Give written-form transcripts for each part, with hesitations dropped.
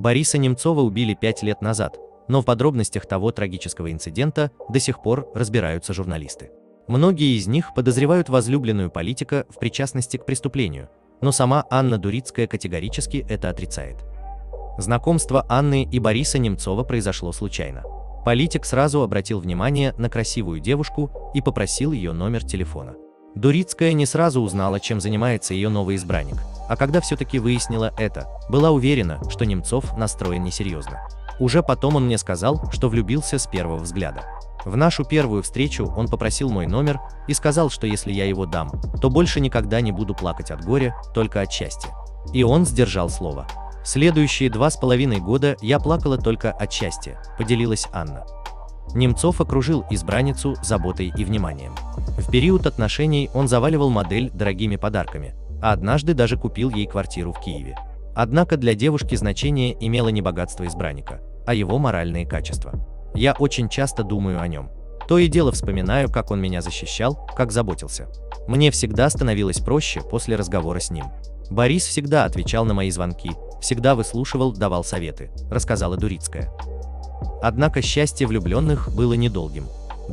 Бориса Немцова убили 5 лет назад, но в подробностях того трагического инцидента до сих пор разбираются журналисты. Многие из них подозревают возлюбленную политика в причастности к преступлению, но сама Анна Дурицкая категорически это отрицает. Знакомство Анны и Бориса Немцова произошло случайно. Политик сразу обратил внимание на красивую девушку и попросил ее номер телефона. Дурицкая не сразу узнала, чем занимается ее новый избранник, а когда все-таки выяснила это, была уверена, что Немцов настроен несерьезно. Уже потом он мне сказал, что влюбился с первого взгляда. В нашу первую встречу он попросил мой номер и сказал, что если я его дам, то больше никогда не буду плакать от горя, только от счастья. И он сдержал слово. Следующие 2,5 года я плакала только от счастья, поделилась Анна. Немцов окружил избранницу заботой и вниманием. В период отношений он заваливал модель дорогими подарками, а однажды даже купил ей квартиру в Киеве. Однако для девушки значение имело не богатство избранника, а его моральные качества. Я очень часто думаю о нем. То и дело вспоминаю, как он меня защищал, как заботился. Мне всегда становилось проще после разговора с ним. Борис всегда отвечал на мои звонки, всегда выслушивал, давал советы, рассказала Дурицкая. Однако счастье влюбленных было недолгим.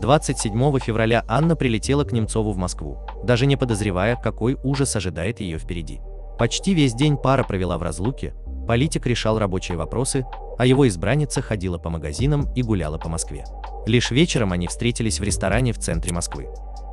27 февраля Анна прилетела к Немцову в Москву, даже не подозревая, какой ужас ожидает ее впереди. Почти весь день пара провела в разлуке, политик решал рабочие вопросы, а его избранница ходила по магазинам и гуляла по Москве. Лишь вечером они встретились в ресторане в центре Москвы.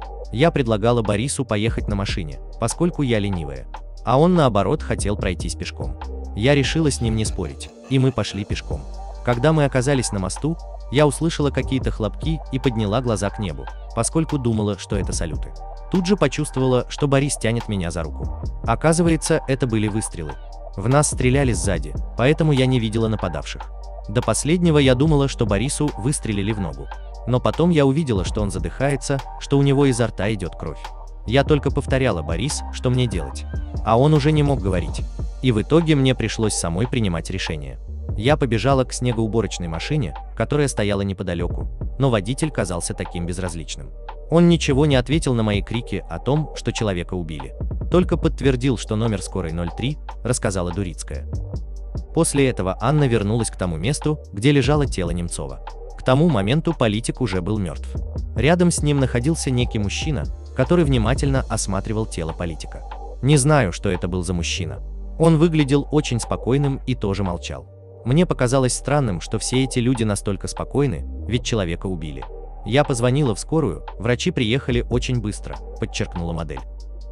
Я предлагала Борису поехать на машине, поскольку я ленивая, а он наоборот хотел пройтись пешком. Я решила с ним не спорить, и мы пошли пешком. Когда мы оказались на мосту, я услышала какие-то хлопки и подняла глаза к небу, поскольку думала, что это салюты. Тут же почувствовала, что Борис тянет меня за руку. Оказывается, это были выстрелы. В нас стреляли сзади, поэтому я не видела нападавших. До последнего я думала, что Борису выстрелили в ногу. Но потом я увидела, что он задыхается, что у него изо рта идет кровь. Я только повторяла: «Борис, что мне делать?» А он уже не мог говорить. И в итоге мне пришлось самой принимать решение. Я побежала к снегоуборочной машине, которая стояла неподалеку, но водитель казался таким безразличным. Он ничего не ответил на мои крики о том, что человека убили. Только подтвердил, что номер скорой 03, рассказала Дурицкая. После этого Анна вернулась к тому месту, где лежало тело Немцова. К тому моменту политик уже был мертв. Рядом с ним находился некий мужчина, который внимательно осматривал тело политика. Не знаю, что это был за мужчина. Он выглядел очень спокойным и тоже молчал. Мне показалось странным, что все эти люди настолько спокойны, ведь человека убили. Я позвонила в скорую, врачи приехали очень быстро, подчеркнула модель.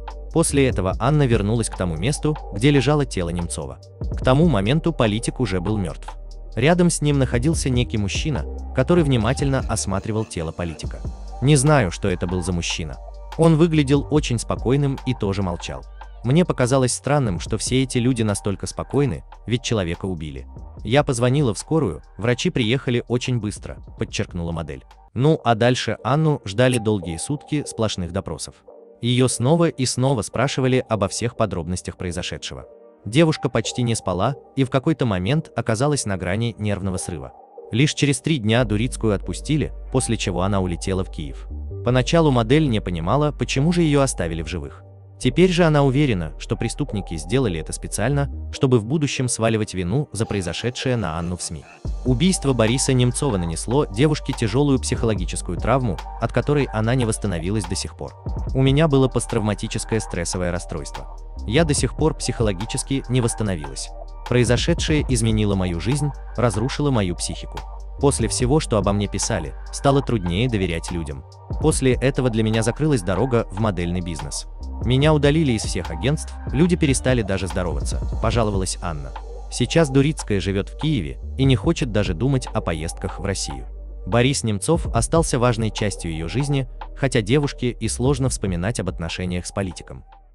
После этого Анна вернулась к тому месту, где лежало тело Немцова. К тому моменту политик уже был мертв. Рядом с ним находился некий мужчина, который внимательно осматривал тело политика. Не знаю, что это был за мужчина. Он выглядел очень спокойным и тоже молчал. Мне показалось странным, что все эти люди настолько спокойны, ведь человека убили. Я позвонила в скорую, врачи приехали очень быстро, подчеркнула модель. Ну а дальше Анну ждали долгие сутки сплошных допросов. Ее снова и снова спрашивали обо всех подробностях произошедшего. Девушка почти не спала и в какой-то момент оказалась на грани нервного срыва. Лишь через 3 дня Дурицкую отпустили, после чего она улетела в Киев. Поначалу модель не понимала, почему же ее оставили в живых. Теперь же она уверена, что преступники сделали это специально, чтобы в будущем сваливать вину за произошедшее на Анну в СМИ. Убийство Бориса Немцова нанесло девушке тяжелую психологическую травму, от которой она не восстановилась до сих пор. У меня было посттравматическое стрессовое расстройство. Я до сих пор психологически не восстановилась. Произошедшее изменило мою жизнь, разрушило мою психику. После всего, что обо мне писали, стало труднее доверять людям. После этого для меня закрылась дорога в модельный бизнес. Меня удалили из всех агентств, люди перестали даже здороваться, пожаловалась Анна. Сейчас Дурицкая живет в Киеве и не хочет даже думать о поездках в Россию. Борис Немцов остался важной частью ее жизни, хотя девушке и сложно вспоминать об отношениях с политиком.